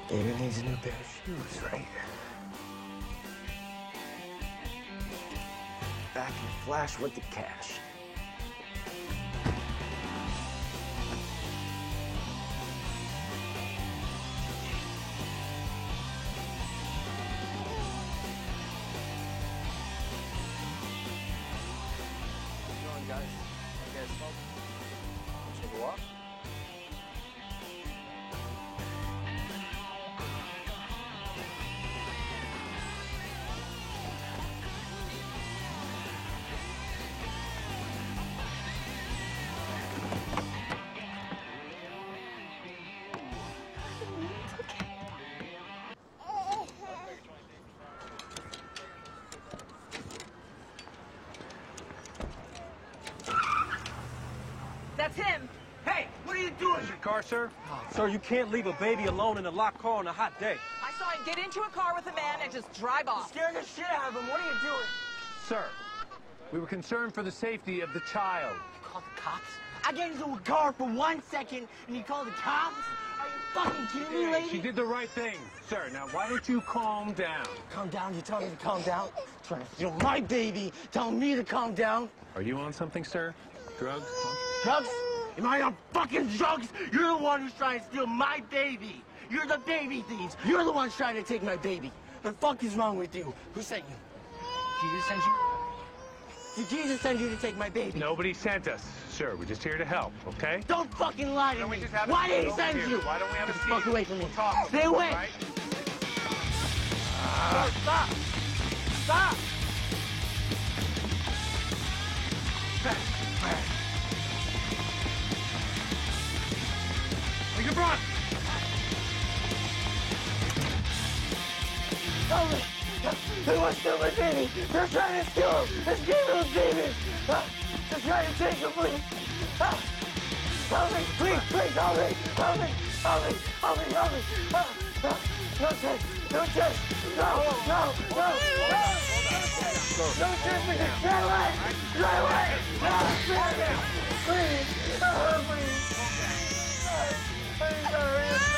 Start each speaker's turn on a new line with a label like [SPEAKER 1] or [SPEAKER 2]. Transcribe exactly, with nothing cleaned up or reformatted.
[SPEAKER 1] David needs a new pair of shoes, right? Back in a flash with the cash. How's it going, guys? You guys smoke? Want to take a walk?
[SPEAKER 2] That's him.
[SPEAKER 3] Hey, what are you doing?
[SPEAKER 4] Is your car, sir? Oh, sir, you can't leave a baby alone in a locked car on a hot day.
[SPEAKER 2] I saw him get into a car with a man and just drive off.
[SPEAKER 3] Scaring the shit out of him. What are you doing?
[SPEAKER 4] Sir, we were concerned for the safety of the child.
[SPEAKER 3] You called the cops? I get into a car for one second and you call the cops? Are you fucking kidding me, lady?
[SPEAKER 4] She did the right thing, sir. Now, why don't you calm down?
[SPEAKER 3] Calm down? You tell me to calm down? Trying to steal my baby, telling me to calm down.
[SPEAKER 4] Are you on something, sir? Drugs? Huh?
[SPEAKER 3] Drugs? Am I on fucking drugs? You're the one who's trying to steal my baby. You're the baby thieves. You're the ones trying to take my baby. The fuck is wrong with you? Who sent you? Jesus sent you? Did Jesus send you to take my baby?
[SPEAKER 4] Nobody sent us, sir. We're just here to help, okay?
[SPEAKER 3] Don't fucking lie to
[SPEAKER 4] Don't
[SPEAKER 3] me.
[SPEAKER 4] we just have a
[SPEAKER 3] Why
[SPEAKER 4] seat
[SPEAKER 3] did he
[SPEAKER 4] over
[SPEAKER 3] send
[SPEAKER 4] here?
[SPEAKER 3] you?
[SPEAKER 4] Why don't we have a
[SPEAKER 3] Get
[SPEAKER 4] seat?
[SPEAKER 3] the fuck away from me.
[SPEAKER 4] We'll talk.
[SPEAKER 3] Stay away.
[SPEAKER 4] All right?
[SPEAKER 3] Uh, stop. Stop.
[SPEAKER 4] Take your front!
[SPEAKER 3] Help me. They want to steal my baby. They're trying to steal him. This demon of demons. Uh, they're trying to take him, please. Uh, help me, please, please, help me. Help me, help me, help me, help me. Uh, uh, no chest, no chest. No, no, no, no. No chest, please. Get away. Get away. No, please. Please. Uh, please. Please, hurry up.